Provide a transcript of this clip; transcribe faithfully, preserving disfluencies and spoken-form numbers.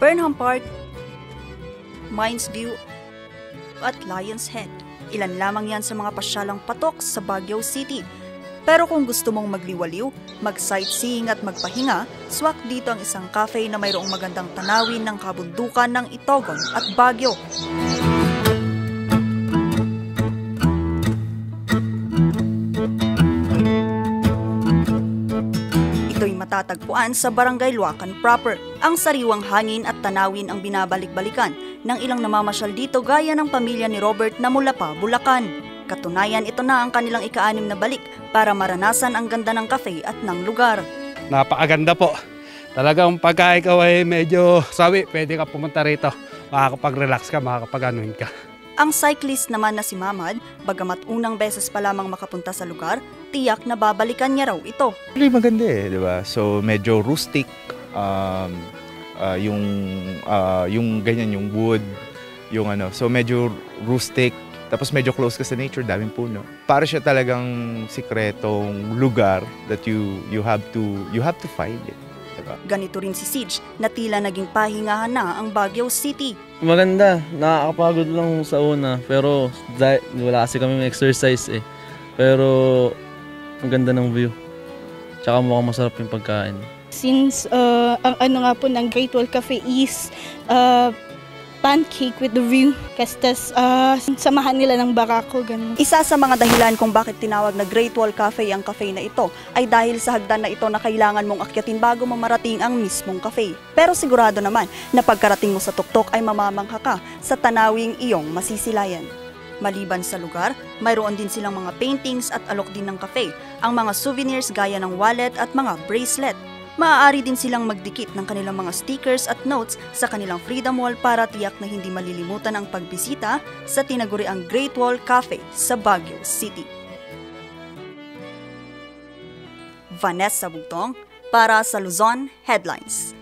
Burnham Park, Mines View at Lion's Head. Ilan lamang yan sa mga pasyalang patok sa Baguio City. Pero kung gusto mong magliwaliw, mag-sightseeing at magpahinga, swak dito ang isang cafe na mayroong magandang tanawin ng kabundukan ng Itogon at Baguio. Ito'y matatagpuan sa Barangay Luacan proper. Ang sariwang hangin at tanawin ang binabalik-balikan ng ilang namamasyal dito gaya ng pamilya ni Robert na mula pa Bulacan. Katunayan, ito na ang kanilang ika-anim na balik para maranasan ang ganda ng cafe at ng lugar. Napakaganda po. Talagang pagka ikaw ay medyo sawi, pwede ka pumunta rito. Makakapag-relax ka, makakapag-anuhin ka. Ang cyclist naman na si Mamad, bagamat unang beses pa lamang makapunta sa lugar, tiyak na babalikan niya raw ito. Really maganda eh, di ba? So medyo rustic, um, uh, yung, uh, yung ganyan, yung wood, yung ano. So medyo rustic. Tapos medyo close ka sa nature, daming puno. Para siya talagang sikretong lugar that you you have to you have to find it. Diba? Ganito rin si Sige na tila naging pahingahan na ang Baguio City. Maganda, nakakapagod lang sa una pero dahil, wala kasi kami exercise eh. Pero ang ganda ng view. Tsaka mukhang masarap yung pagkain. Since uh, ang ano nga po ng Great Wall Cafe is uh, pancake with the view. Kastas uh, samahan nila ng barako, ganun. Isa sa mga dahilan kung bakit tinawag na Great Wall Cafe ang cafe na ito ay dahil sa hagdan na ito na kailangan mong akyatin bago mamarating ang mismong cafe. Pero sigurado naman na pagkarating mo sa tuktok ay mamamangha ka sa tanawing iyong masisilayan. Maliban sa lugar, mayroon din silang mga paintings at alok din ng cafe, ang mga souvenirs gaya ng wallet at mga bracelet. Maaari din silang magdikit ng kanilang mga stickers at notes sa kanilang Freedom Wall para tiyak na hindi malilimutan ang pagbisita sa tinaguriang Great Wall Cafe sa Baguio City. Vanessa Bugtong para sa Luzon Headlines.